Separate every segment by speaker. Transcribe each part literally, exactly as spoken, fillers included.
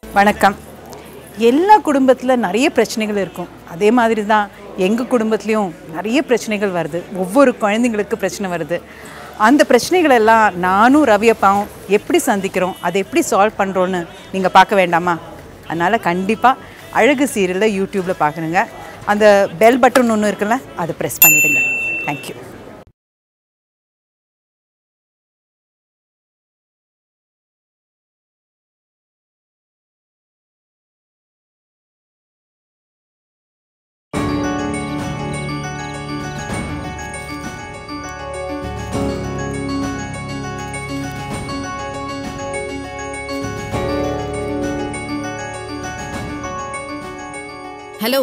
Speaker 1: வணக்கம். எல்லா குடும்பத்தில் நிறைய பிரச்சனைகள் இருக்கும். அதே மாதிரி தான் எங்கள் குடும்பத்துலேயும் நிறைய பிரச்சனைகள் வருது. ஒவ்வொரு குழந்தைங்களுக்கு பிரச்சனை வருது. அந்த பிரச்சனைகளெல்லாம் நானும் ரவி அப்பாவும் எப்படி சந்திக்கிறோம், அதை எப்படி சால்வ் பண்ணுறோன்னு நீங்கள் பார்க்க வேண்டாமா? அதனால் கண்டிப்பாக அழகு சீரியலில் யூடியூப்பில் பார்க்கணுங்க. அந்த பெல் பட்டன் ஒன்று இருக்குல்ல, அதை ப்ரெஸ் பண்ணிவிடுங்க. தேங்க்யூ.
Speaker 2: ஹலோ,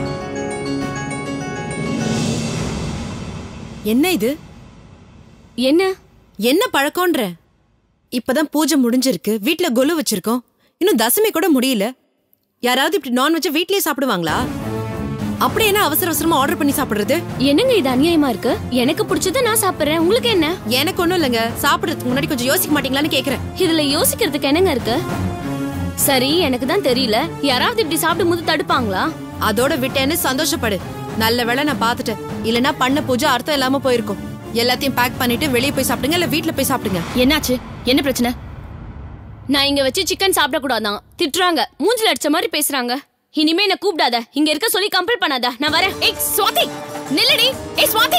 Speaker 2: என்ன இது?
Speaker 3: என்ன
Speaker 2: என்ன பழக்கம்ன்ற? இப்பதான் பூஜை முடிஞ்சிருக்கு, வீட்ல கொலு வச்சிருக்கோம், இன்னும் தசமி கூட முடியல. யாராவது இப்படி நான்வெஜ் வீட்லயே சாப்பிடுவாங்களா? அப்படி என்ன அவசர அவசரமா ஆர்டர் பண்ணி சாப்பிடுறது?
Speaker 3: என்னங்க இது அநியாயமா இருக்கு? எனக்கு பிடிச்சதை நான் சாப்பிடுறேன், உங்களுக்கு என்ன?
Speaker 2: எனக்கு ஒண்ணும் இல்லைங்க. சாப்பிடுறதுக்கு முன்னாடி கொஞ்சம் யோசிக்க மாட்டீங்களான்னு கேக்குறேன்.
Speaker 3: இதுல யோசிக்கிறதுக்கு என்னங்க இருக்கு? சரி, எனக்கு தான் தெரியல. யாராவது இப்படி சாப்பிடும் போது தடுப்பாங்களா?
Speaker 2: அதோட விட்டேன்னு சந்தோஷப்படு. நல்ல வேளை நான் பாத்துட்டேன், இல்லனா பண்ண பூஜை அர்த்தம் இல்லாம போயிருக்கும். எல்லாத்தையும் பேக் பண்ணிட்டு வெளியே போய் சாப்பிடுங்க, இல்ல வீட்ல போய் சாப்பிடுங்க.
Speaker 3: என்னாச்சு? என்ன பிரச்சனை? நான் இங்க வச்சு சிக்கன் சாப்பிட கூடாதான் திட்டுறாங்க, மூஞ்சில அடிச்ச மாதிரி பேசுறாங்க. இனிமே என்ன கூப்பிடாத, இங்க இருக்க சொல்லி கம்பல் பண்ணாத. நான் வரேன். ஏய் ஸ்வாதி, நில்லடி. ஏய் ஸ்வாதி,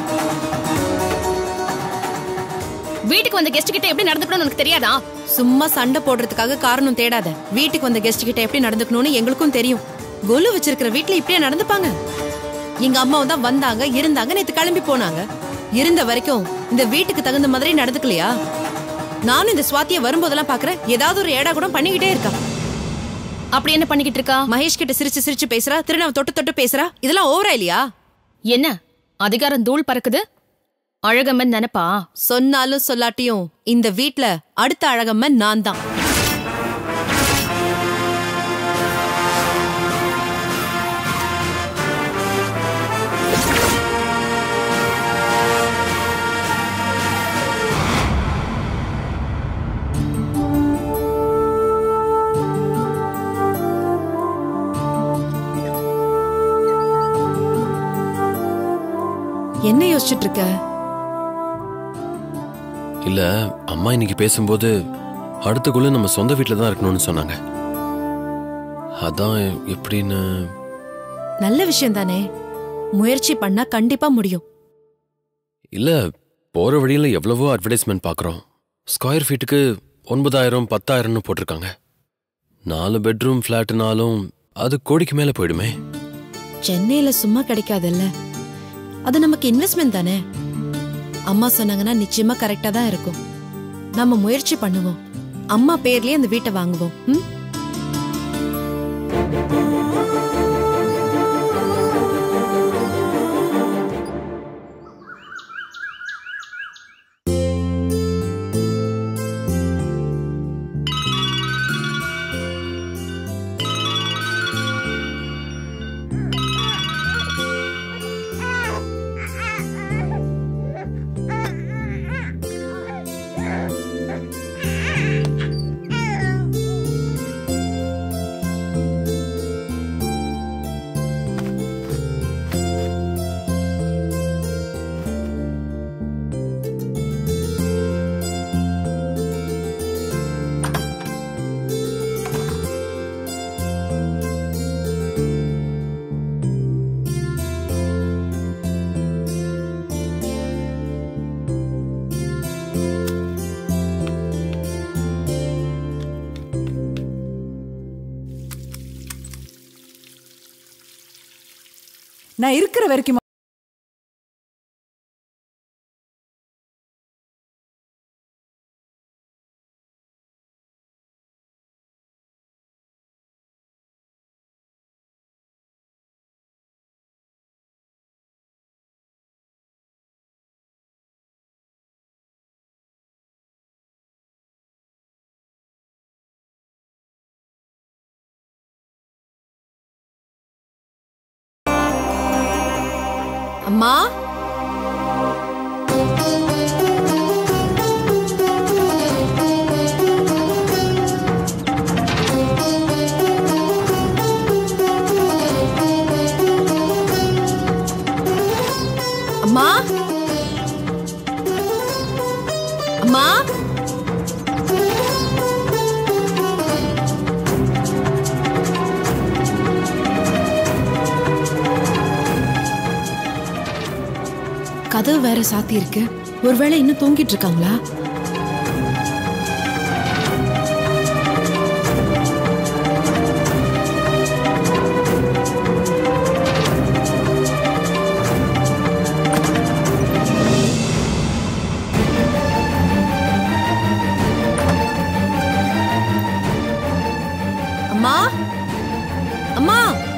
Speaker 3: வீட்டுக்கு வந்த கெஸ்ட் கிட்ட எப்படி நடந்துக்கணும்னு உனக்கு தெரியாதா?
Speaker 2: சும்மா சண்டை போடுறதுக்காக காரணம் தேடாத. வீட்டுக்கு வந்த கெஸ்ட் கிட்ட எப்படி நடந்துக்கணும்னு எங்களுக்கும் தெரியும். கொலு வச்சிருக்கிற வீட்டுல இப்படியே நடந்துப்பாங்க? எங்க அம்மாவும் தான் வந்தாங்க, இருந்தாங்க, நேத்து கிளம்பி போனாங்க. இருந்த வரைக்கும் இந்த வீட்டுக்கு தகுந்த மாதிரி நடந்துக்கலையா? நானும் இந்த ஸ்வாத்திய வரும்போதெல்லாம் பாக்குறேன், ஏதாவது ஒரு ஏடா கூட பண்ணிக்கிட்டே இருக்கா.
Speaker 3: அப்படி என்ன பண்ணிக்கிட்டு இருக்கா?
Speaker 2: மகேஷ் கிட்ட சிரிச்சு சிரிச்சு பேசுறா, திருநாவ தொட்டு தொட்டு பேசுறா. இதெல்லாம் ஓவரா இல்லையா?
Speaker 3: என்ன அதிகாரம் தூள் பறக்குது? அழகம்மன் நினைப்பா?
Speaker 2: சொன்னாலும் சொல்லாட்டியும் இந்த வீட்ல அடுத்த அழகம்மன் நான் தான். என்ன யோசிச்சுட்டு இருக்க?
Speaker 4: இல்ல, அம்மா இன்னைக்கு பேசும்போது அடுத்தக்குள்ள நம்ம சொந்த வீட்டில் தான் இருக்கணும்னு சொன்னாங்க. அதான் எப்படின்னு.
Speaker 2: நல்ல விஷயம் தானே, முயற்சி பண்ணா கண்டிப்பா முடியும்.
Speaker 4: இல்ல, போற வழியில எவ்வளவோ அட்வர்டைஸ்மெண்ட் பாக்குறோம். ஸ்கொயர் ஃபீட்டுக்கு ஒன்பதாயிரம் பத்தாயிரம்னு போட்டிருக்காங்க. நாலு பெட்ரூம் பிளாட்னாலும் அது கோடிக்கு மேல போயிடுமே.
Speaker 2: சென்னையில சும்மா கிடைக்காதல்ல, அது நமக்கு இன்வெஸ்ட்மெண்ட் தானே. அம்மா சொன்னாங்கன்னா நிச்சயமா கரெக்டா தான் இருக்கும். நம்ம முயற்சி பண்ணுவோம், அம்மா பேர்லயே அந்த வீட்டை வாங்குவோம். ம்?
Speaker 1: நான் இருக்கிற வரைக்கும்
Speaker 2: அம்மா, கதவு வேற சாத்தி இருக்கு. ஒருவேளை இன்னும் தூங்கிட்டு இருக்காங்களா? அம்மா, அம்மா,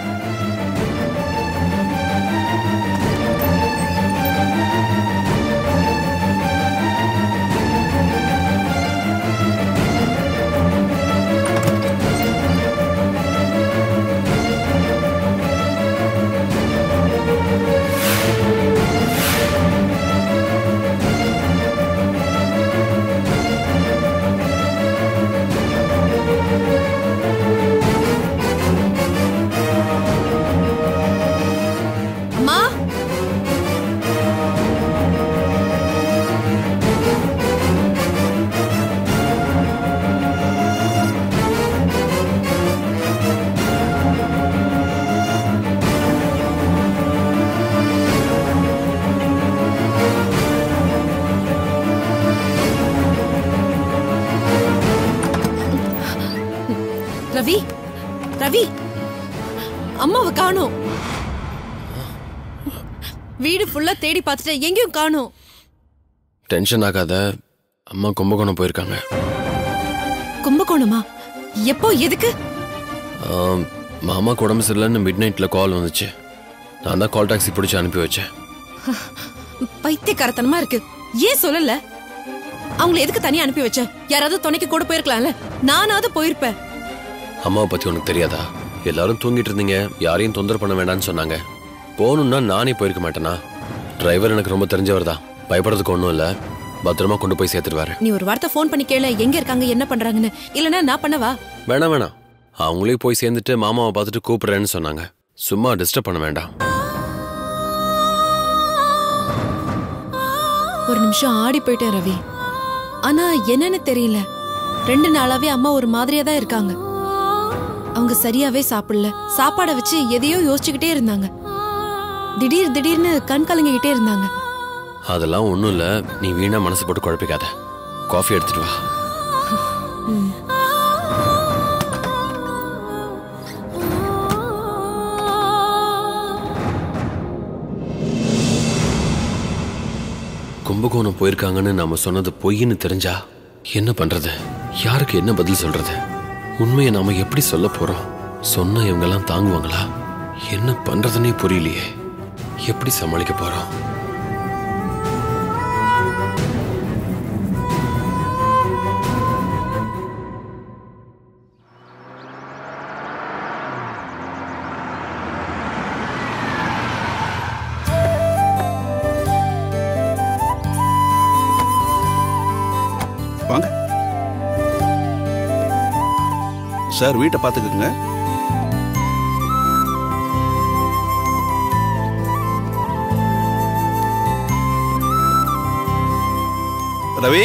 Speaker 2: ரவி, ரவி, அம்மாவை காணோம். வீடு ஃபுல்லா தேடி பார்த்துட்டு எங்கேயும் காணோம்.
Speaker 4: டென்ஷன் ஆகாத, அம்மா கும்பகோணம் போயிருக்காங்க.
Speaker 2: கும்பகோணமா? எப்போ, எதுக்கு?
Speaker 4: மாமாக்கு உடம்பு சரியில்லைன்னு மிட் நைட்ல கால் வந்துச்சு. நான் தான் கால் டாக்ஸி பிடிச்சி அனுப்பி வச்சேன்.
Speaker 2: பைத்தியக்காரத்தனமா இருக்கு. ஏன் சொல்லல? அவங்களை எதுக்கு தனியா அனுப்பி வச்ச? யாராவது துணைக்கு கூட போயிருக்கலாம்ல. நானாவது போயிருப்பேன்.
Speaker 4: அம்மாவை பத்தி உனக்கு தெரியாதா? எல்லாரும் தூங்கிட்டு இருந்தீங்க, யாரையும் தொந்தரவு பண்ண வேண்டாம்னு சொன்னாங்க. போகணும்னா நானே போயிருக்க மாட்டேனா? டிரைவர் எனக்கு ரொம்ப தெரிஞ்சவர் தான், பயப்படுறதுக்கு ஒன்றும் இல்லை. பத்திரமா கொண்டு போய் சேர்த்துருவாரு.
Speaker 2: நீ ஒரு வார்த்தை ஃபோன் பண்ணி கேள, எங்க இருக்காங்க, என்ன பண்றாங்கன்னு. இல்லைன்னா நான் பண்ணவா?
Speaker 4: வேணாம் வேணாம், அவங்களே போய் சேர்ந்துட்டு மாமாவை பார்த்துட்டு கூப்பிடுறேன்னு சொன்னாங்க. சும்மா டிஸ்டர்ப் பண்ண வேண்டாம்.
Speaker 2: ஒரு நிமிஷம் ஆடி போயிட்டேன் ரவி. ஆனா என்னன்னு தெரியல, ரெண்டு நாளாவே அம்மா ஒரு மாதிரியா தான் இருக்காங்க. அவங்க சரியாவே சாப்பிடல. சாப்பாடை வச்சு எதையோ யோசிச்சுக்கிட்டே இருந்தாங்க. திடீர் திடீர்னு கண் கலங்கிக்கிட்டே இருந்தாங்க.
Speaker 4: அதெல்லாம் ஒண்ணும் இல்ல, நீ வீணா மனசு போட்டு குழப்பிக்காத. காஃபி எடுத்துட்டு வா. கும்பகோணம் போயிருக்காங்கன்னு நாம சொன்னது பொய்ன்னு தெரிஞ்சா என்ன பண்றது? யாருக்கு என்ன பதில் சொல்றது? உண்மையை நாம எப்படி சொல்ல போறோம்? சொன்ன இவங்க எல்லாம் தாங்குவாங்களா? என்ன பண்றதுன்னே புரியலையே. எப்படி சமாளிக்க போறோம்?
Speaker 5: வாங்க சார், வீட்டை பார்த்துக்குங்க. ரவி,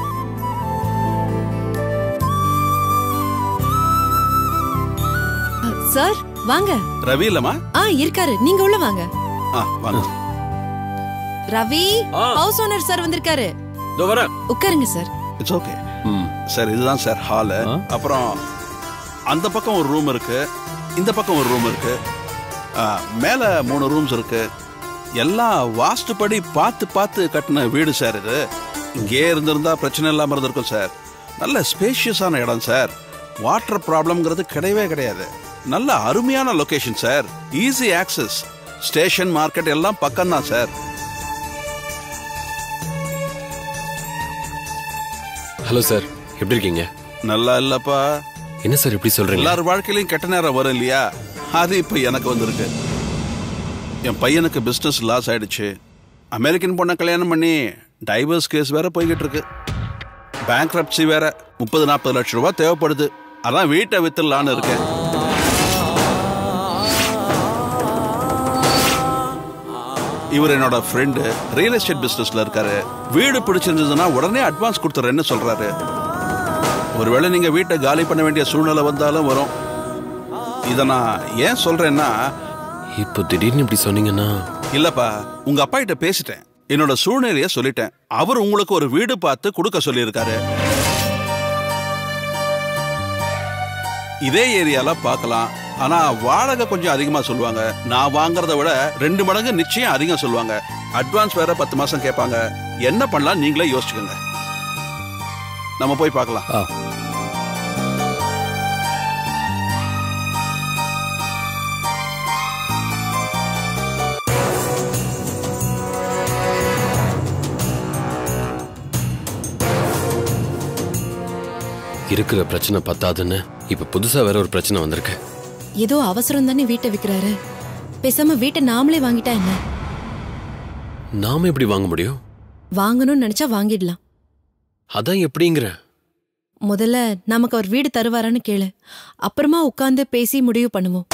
Speaker 2: சார் வாங்க.
Speaker 5: ரவி இல்லம்மா?
Speaker 2: ஆ இருக்காரு, நீங்க உள்ள வாங்க.
Speaker 5: ஆ வாங்க.
Speaker 2: ரவி, ஹவுஸ் ஓனர் சார் வந்திருக்காரு.
Speaker 4: இதோ வரேன்.
Speaker 2: உட்காருங்க சார்.
Speaker 5: It's okay sir. இதுதான் சார் ஹாலு. அப்புறம் அந்த பக்கம் ஒரு ரூம் இருக்கு, இந்த பக்கம் ஒரு ரூம் இருக்கு, மேல மூணு ரூம்ஸ் இருக்கு. எல்லாம் வாஸ்துப்படி பார்த்து பார்த்து கட்டின வீடு சார். இது இங்கே இருந்திருந்தா பிரச்சனை இல்லாம இருந்திருக்கும் சார். நல்ல ஸ்பேஷியஸான இடம் சார். வாட்டர் ப்ராப்ளம்ங்கிறது கிடையவே கிடையாது. நல்ல அருமையான location sir. Easy access. Station, market எல்லாம் பக்கம் தான் சார்.
Speaker 4: ஹலோ சார், எப்படி இருக்கீங்க?
Speaker 5: நல்லா இல்லப்பா.
Speaker 4: என்ன சார் இப்படி சொல்றீங்க?
Speaker 5: எல்லார் வாழ்க்கையிலும் கெட்ட நேரம் வரும் இல்லையா? அது இப்ப எனக்கு வந்திருக்கு. என் பையனுக்கு பிசினஸ் லாஸ் ஆயிடுச்சு. அமெரிக்கன் பொண்ணை கல்யாணம் பண்ணி டைவர்ஸ் கேஸ் வேற போய்கிட்டு இருக்கு. பேங்க்ரப்சி வேற. முப்பது நாற்பது லட்சம் ரூபாய் தேவைப்படுது. அதான் வீட்டை வித்துடலான்னு இருக்கேன். இவர் என்னோட ஃப்ரெண்டு, ரியல் எஸ்டேட் பிசினஸ்ல இருக்காரு. வீடு பிடிச்சிருந்ததுன்னா உடனே அட்வான்ஸ் கொடுத்துறேன்னு சொல்றாரு. ஒருவேளை நீங்க வீட்டை காலி பண்ண வேண்டிய சூழ்நிலை வந்தாலும் வரும். இத நான் ஏன் சொல்றேன்னா,
Speaker 4: இப்போ திடீர்னு இப்படி சொன்னீங்கன்னா.
Speaker 5: இல்லப்பா, உங்க அப்பா கிட்ட பேசிட்டேன். என்னோட சூழ்நிலையை சொல்லிட்டேன். அவர் உங்களுக்கு ஒரு வீடு பார்த்து கொடுக்க சொல்லியிருக்காரு. இதே ஏரியால பார்க்கலாம். ஆனா வாடகை கொஞ்சம் அதிகமா சொல்லுவாங்க. நான் வாங்குறத விட ரெண்டு மடங்கு நிச்சயம் அதிகம் சொல்லுவாங்க. அட்வான்ஸ் வேற பத்து மாசம் கேட்பாங்க. என்ன பண்ணலாம் நீங்களே யோசிச்சுக்கோங்க. நம்ம போய் பார்க்கலாம்.
Speaker 4: இருக்கிற பிரச்சனை பத்தாதுன்னு இப்ப புதுசா வேற ஒரு பிரச்சனை வந்திருக்கு.
Speaker 2: ஏதோ அவசரம் தானே வீட்டை விற்கிறாரு. பேசாம வீட்டை நாமளே வாங்கிட்டா என்ன?
Speaker 4: நாம எப்படி வாங்க முடியும்?
Speaker 2: வாங்கணும்னு நினைச்சா வாங்கிடலாம்.
Speaker 4: அதான் எப்படிங்கிற?
Speaker 2: முதல்ல நமக்கு அவர் வீடு தருவாரான்னு கேளு. அப்புறமா உட்கார்ந்து பேசி முடிவு பண்ணுவோம்.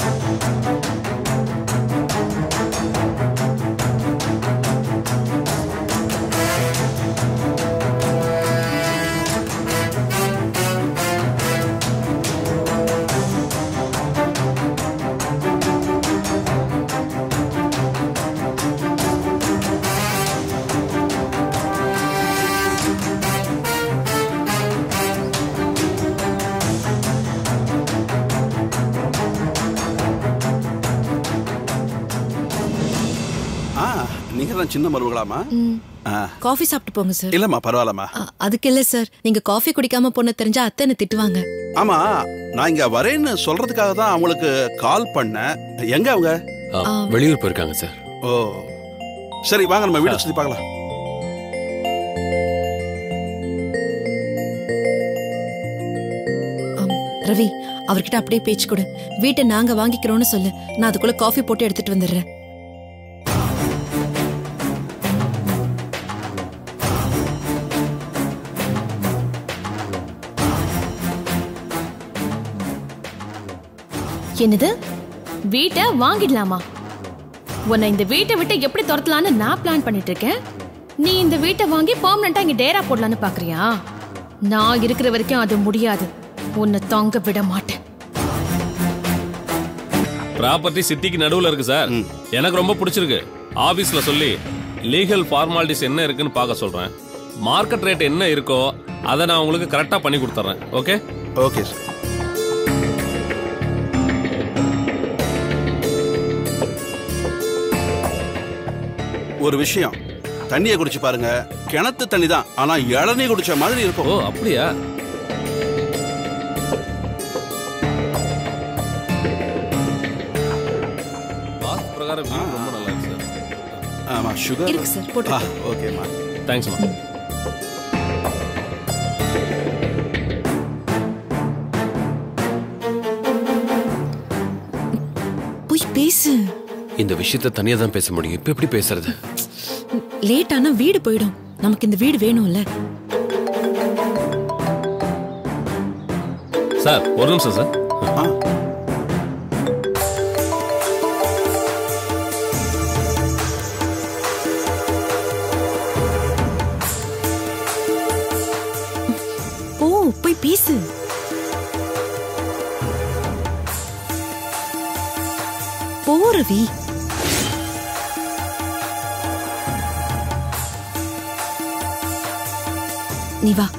Speaker 5: சின்ன மருமகளாமா?
Speaker 2: காஃபி சாப்பிட்டு போங்க சார்.
Speaker 5: இல்லம்மா பரவாயில்லம்மா.
Speaker 2: அதுக்கு இல்ல சார், நீங்க காஃபி குடிக்காம போன தெரிஞ்சா அத்தை என்ன திட்டுவாங்க.
Speaker 5: ஆமா, நான் இங்க வரேன்னு சொல்றதுக்காக தான் அவங்களுக்கு கால் பண்ணேன். எங்க அவங்க?
Speaker 4: வெளியூர் போயிருக்காங்க சார்.
Speaker 5: ஓ சரி, வாங்க நம்ம வீட்டை சுத்தி பார்க்கலாம்.
Speaker 2: ரவி, அவர்கிட்ட அப்படியே பேச்சு கொடு. வீட்டை நாங்க வாங்கிக்கிறோம்னு சொல்லு. நான் அதுக்குள்ள காஃபி போட்டு எடுத்துட்டு வந்துடுறேன்.
Speaker 3: என்னது, வீட்டை வாங்கிடலாமா? உன்னை இந்த வீட்டை விட்டு எப்படி துரத்தலான்னு நான் பிளான் பண்ணிட்டு இருக்கேன். நீ இந்த வீட்டை வாங்கி பெர்மனண்டா இங்க டேரா போடலான்னு பாக்குறியா? நான் இருக்கிற வரைக்கும் அது முடியாது. உன்னை தொங்க விட மாட்டேன்.
Speaker 6: ப்ராப்பர்ட்டி சிட்டிக்கு நடுவுல இருக்கு சார். எனக்கு ரொம்ப பிடிச்சிருக்கு. ஆபீஸ்ல சொல்லி லீகல் ஃபார்மாலிட்டிஸ் என்ன இருக்குன்னு பார்க்க சொல்றேன். மார்க்கெட் ரேட் என்ன இருக்கோ அதை நான் உங்களுக்கு கரெக்டா பண்ணி கொடுத்துறேன். ஓகே?
Speaker 5: Okay sir. ஒரு விஷயம், தண்ணியை குடிச்சு பாருங்க. கிணத்து தண்ணி தான், ஆனா இளநீ குடிச்ச மாதிரி இருக்கும்.
Speaker 6: ஓ அப்படியா? வாஸ்து பிரகாரம் ரொம்ப நல்லா இருக்கு சார்.
Speaker 5: ஆமா, சுகர்
Speaker 2: இருக்கு சார், போட்டு.
Speaker 5: ஓகேமா,
Speaker 6: தேங்க்ஸ்மா.
Speaker 2: போய் பேசு.
Speaker 4: இந்த விஷயத்தை தனியா தான் பேச முடியும். இப்ப எப்படி பேசுறது?
Speaker 2: லேட் ஆனா வீடு போயிடும். நமக்கு இந்த வீடு வேணும்ல.
Speaker 6: சார் ஒரு நிமிஷம் சார்.
Speaker 2: ஓ போய் பேசு. போ ரவி. நீ வா.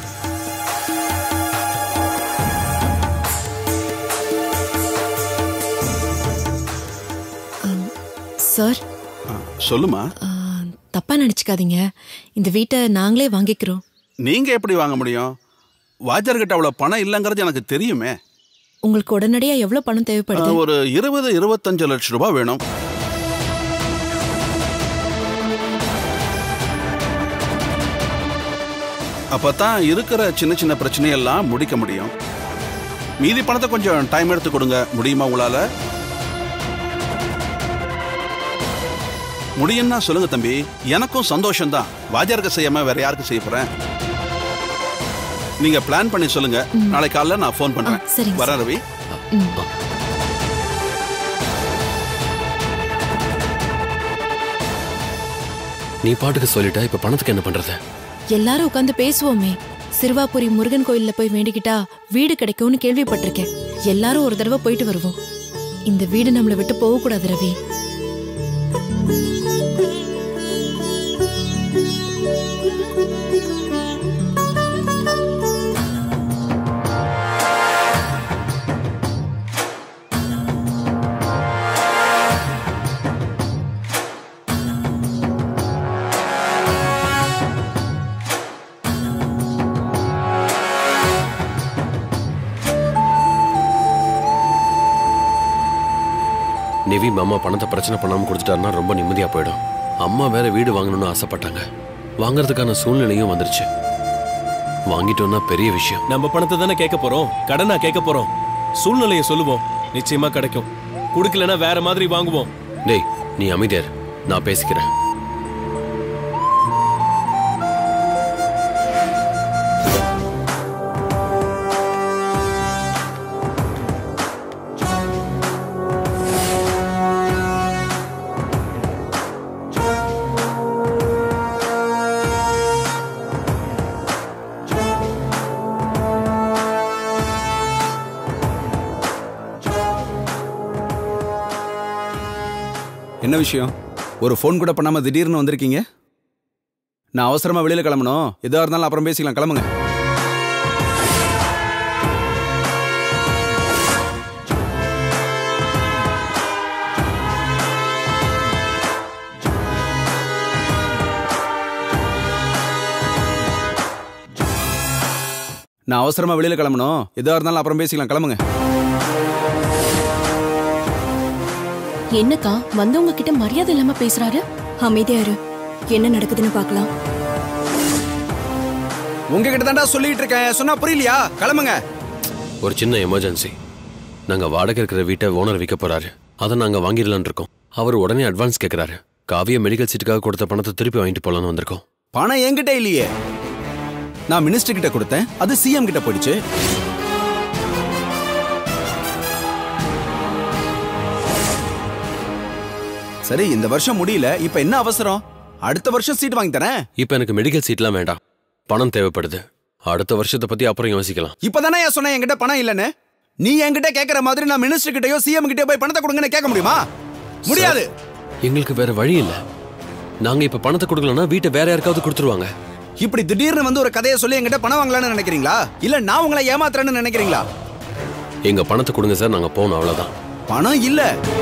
Speaker 2: சார்.
Speaker 5: சொல்லுமா.
Speaker 2: தப்பா நினைச்சுக்காதீங்க. இந்த வீட்டை நாங்களே வாங்கிக்கிறோம்.
Speaker 5: நீங்க எப்படி வாங்க முடியும்? வாஜர் கிட்ட அவ்வளவு பணம் இல்லங்கிறது எனக்கு தெரியுமே.
Speaker 2: உங்களுக்கு உடனடியா எவ்வளவு பணம் தேவைப்படுது?
Speaker 5: ஒரு இருபது இருபத்தஞ்சு லட்சம் ரூபாய் வேணும். அப்பதான் இருக்கிற சின்ன சின்ன பிரச்சனையெல்லாம் முடிக்க முடியும். மீதி பணத்தை கொஞ்சம் டைம் எடுத்து கொடுங்க. முடியுமா உங்களால? முடியும்னா சொல்லுங்க தம்பி. எனக்கும் சந்தோஷம் தான். வாஜருக்கு செய்யாம வேற யாருக்கு செய்ய போறேன்? நீங்க பிளான் பண்ணி சொல்லுங்க. நாளை காலைல நான் போன் பண்றேன். வரேன் ரவி.
Speaker 4: நீ பாட்டுக்கு சொல்லிட்டா இப்ப பணத்துக்கு என்ன பண்றது?
Speaker 2: எல்லாரும் உட்காந்து பேசுவோமே. சிறுவாபுரி முருகன் கோயில்ல போய் வேண்டிக்கிட்டா வீடு கிடைக்கும்னு கேள்விப்பட்டிருக்கேன். எல்லாரும் ஒரு தடவை போயிட்டு வருவோம். இந்த வீடு நம்மளை விட்டு போக கூடாது ரவி.
Speaker 4: நிவி மாமா பணத்தை பிரச்சனை பண்ணாம கொடுத்துட்டாருன்னா ரொம்ப நிம்மதியா போயிடும். அம்மா வேற வீடு வாங்கணும்னு ஆசைப்பட்டாங்க. வாங்குறதுக்கான சூழ்நிலையும் வந்துருச்சு. வாங்கிட்டோம்னா பெரிய விஷயம்.
Speaker 7: நம்ம பணத்தை தானே கேட்க போறோம், கடனா கேட்க போறோம். சூழ்நிலையை சொல்லுவோம், நிச்சயமா கிடைக்கும். குடுக்கலன்னா வேற மாதிரி வாங்குவோம்.
Speaker 4: டேய், நீ அமைதியார், நான் பேசிக்கிறேன்.
Speaker 8: என்ன விஷயம்? ஒரு ஃபோன் கூட பண்ணாம திடீர்னு வந்திருக்கீங்க? நான் அவசரமா வெளியில கிளம்பணும். எதா இருந்தாலும் அப்புறம் பேசிக்கலாம், கிளம்புங்க. நான் அவசரமா வெளியில கிளம்பணும். எதா இருந்தாலும் அப்புறம் பேசிக்கலாம், கிளம்புங்க.
Speaker 9: என்னக்கா வந்தவங்க கிட்ட மரியாதை இல்லாம பேசுறாரு? அமைதியா இரு, என்ன நடக்குதுன்னு பார்க்கலாம்.
Speaker 8: உங்ககிட்ட தான்டா சொல்லிட்டு இருக்கேன், சொன்னா புரியலையா? கிளம்புங்க.
Speaker 4: ஒரு சின்ன எமர்ஜென்சி. நாங்க வாடகை இருக்கிற வீட்டை ஓனர் விற்க போறாரு. அதை நாங்க வாங்கிடலான் இருக்கோம். அவர் உடனே அட்வான்ஸ் கேட்கிறாரு. காவிய மெடிக்கல் சீட்டுக்காக கொடுத்த பணத்தை திருப்பி வாங்கிட்டு போலான்னு வந்திருக்கோம்.
Speaker 8: பணம் என்கிட்ட இல்லையே. நான் மினிஸ்டர் கிட்ட கொடுத்தேன், அது சிஎம் கிட்ட போயிடுச்சு. சரி, இந்த வருஷம் முடியல, இப்ப என்ன அவசரம்? அடுத்த வருஷம் சீட் வாங்கி தரேன்.
Speaker 4: இப்ப எனக்கு மெடிக்கல் சீட்லாம் வேண்டாம், பணம் தேவைப்படுது. அடுத்த வருஷத்தை பத்தி அப்புறம் யோசிக்கலாம்.
Speaker 8: இப்பதானே ஏன் சொன்னேன் என்கிட்ட பணம் இல்லன்னு? நீ என்கிட்ட கேட்கற மாதிரி நான் மினிஸ்டர் கிட்டயோ சிஎம் கிட்டயோ போய் பணத்தை கொடுங்கன்னு கேட்க முடியுமா? முடியாது.
Speaker 4: எங்களுக்கு வேற வழி இல்ல. நாங்க இப்ப பணத்தை கொடுக்கலன்னா வீட்டை வேற யாருக்காவது கொடுத்துருவாங்க.
Speaker 8: இப்படி திடீர்னு வந்து ஒரு கதையை சொல்லி என்கிட்ட பணம் வாங்கலாம்னு நினைக்கிறீங்களா? இல்ல நான் உங்களை ஏமாத்துறேன்னு நினைக்கிறீங்களா?
Speaker 4: எங்க பணத்தை கொடுங்க சார், நாங்க போகணும், அவ்வளவுதான்.
Speaker 8: பணம் இல்ல.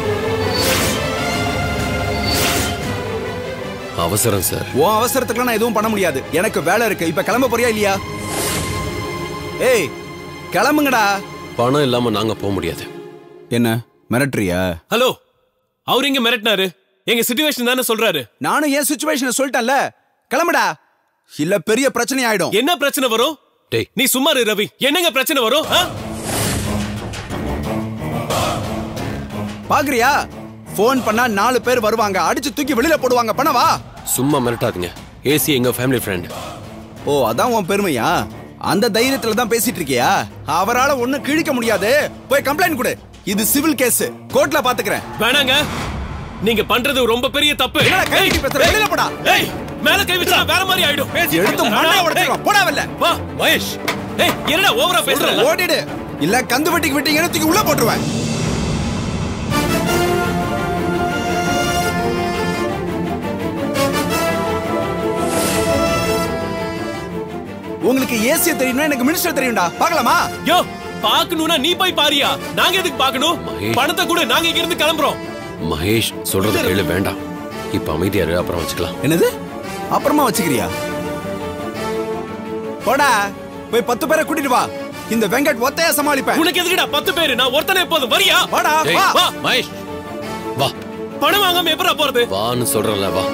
Speaker 4: அவசரம் சார்.
Speaker 8: ஓ அவசரத்துக்குலாம் நான் எதுவும் பண்ண முடியாது, எனக்கு வேலை இருக்கு. இப்ப கிளம்ப போறியா இல்லையா? ஏய் கிளம்புங்கடா.
Speaker 4: பணம் இல்லாம நாங்க போக முடியாது.
Speaker 8: என்ன மிரட்டுறியா?
Speaker 7: ஹலோ, அவர் எங்க மிரட்டினாரு? எங்க சிச்சுவேஷன் தானே சொல்றாரு.
Speaker 8: நானும் ஏன் சிச்சுவேஷனை சொல்லிட்டேன்ல, கிளம்புடா. இல்ல பெரிய பிரச்சனை ஆயிடும்.
Speaker 7: என்ன பிரச்சனை வரும்?
Speaker 4: டேய்
Speaker 7: நீ சும்மா இரு ரவி. என்னங்க பிரச்சனை வரும்?
Speaker 8: பாக்குறியா? போன் பண்ணா நாலு பேர் வருவாங்க, அடிச்சு தூக்கி வெளியில போடுவாங்க. பணவா?
Speaker 4: சும்மா மிரட்டாதீங்க. ஏசி எங்க ஃபேமிலி ஃப்ரெண்ட்.
Speaker 8: ஓ அதான் உன் பெருமையா? அந்த தைரியத்துல தான் பேசிட்டு இருக்கியா? அவரால ஒண்ணு கிழிக்க முடியாது. போய் கம்ப்ளைண்ட் கொடு. இது சிவில் கேஸ், கோர்ட்ல பாத்துக்கிறேன்.
Speaker 7: வேணாங்க, நீங்க பண்றது ரொம்ப பெரிய தப்பு.
Speaker 8: கை பேசுற, வெளியில போடா.
Speaker 7: ஏய் மேல கை வச்சா வேற மாதிரி ஆயிடும்.
Speaker 8: எடுத்து மண்ணை உடைச்சிடுவான். போடா வெளில.
Speaker 7: வா மகேஷ். ஏய் என்னடா ஓவரா பேசுற?
Speaker 8: ஓடிடு, இல்ல கந்து வெட்டிக்கு விட்டீங்கன்னு தூக்கி உள்ள போட்டுருவேன். உங்களுக்கு ஏசிய தெரியும்னா எனக்கு மினிஸ்டர் தெரியும்டா. பார்க்கலாமா?
Speaker 7: யோ பார்க்கணும்னா நீ போய் பாரியா, நாங்க எதுக்கு பார்க்கணும்? பணத்தை கூட நாங்க இங்க இருந்து கிளம்புறோம்.
Speaker 4: மகேஷ் சொல்றது கேளு, வேண்டாம். இப்ப அமைதியா இரு, அப்புறம் வச்சுக்கலாம்.
Speaker 8: என்னது அப்புறமா வச்சுக்கிறியா? போடா, போய் பத்து பேரை கூட்டிட்டு வா. இந்த வெங்கட் ஒத்தையா சமாளிப்பேன்.
Speaker 7: உனக்கு எதுக்குடா பத்து பேரு? நான் ஒருத்தனே போதும். வரியா?
Speaker 8: வாடா வா.
Speaker 7: வா
Speaker 4: மகேஷ் வா.
Speaker 7: பணம் வாங்காம எப்பறா போறது?
Speaker 4: வான்னு சொல்றல, வா.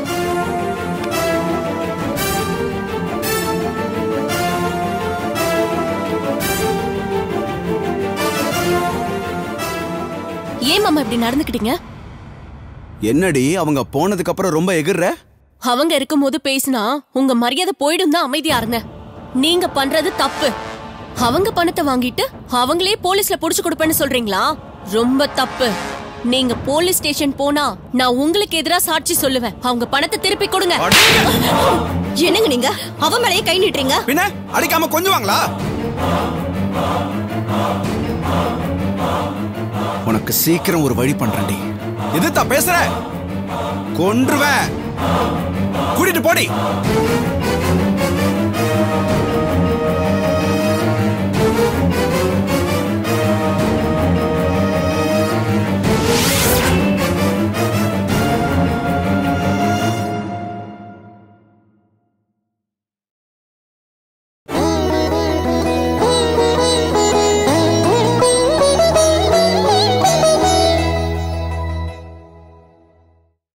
Speaker 9: ஏன் மாமா இப்படி நடந்துக்கிட்டீங்க?
Speaker 8: என்னடி அவங்க போனதுக்கு அப்புறம் ரொம்ப எகிர்ற?
Speaker 9: அவங்க இருக்கும்போது பேசினா உங்க மரியாதை போயிடும் தான் அமைதியா இருந்தேன். நீங்க பண்றது தப்பு. அவங்க பணத்தை வாங்கிட்டு அவங்களே போலீஸ்ல புடிச்சு கொடுப்பேன்னு சொல்றீங்களா? ரொம்ப தப்பு. நீங்க போலீஸ் ஸ்டேஷன் போனா நான் உங்களுக்கு எதிரா சாட்சி சொல்லுவேன். அவங்க பணத்தை திருப்பி கொடுங்க. என்னங்க நீங்க அவ மேலயே கை நீட்டுறீங்க?
Speaker 8: பின்ன அடிக்காம கொஞ்சுவாங்களா? உனக்கு சீக்கிரம் ஒரு வழி பண்றேன்டி. எதுதான் பேசுற? கொன்றுவேன். கூட்டிட்டு போடி.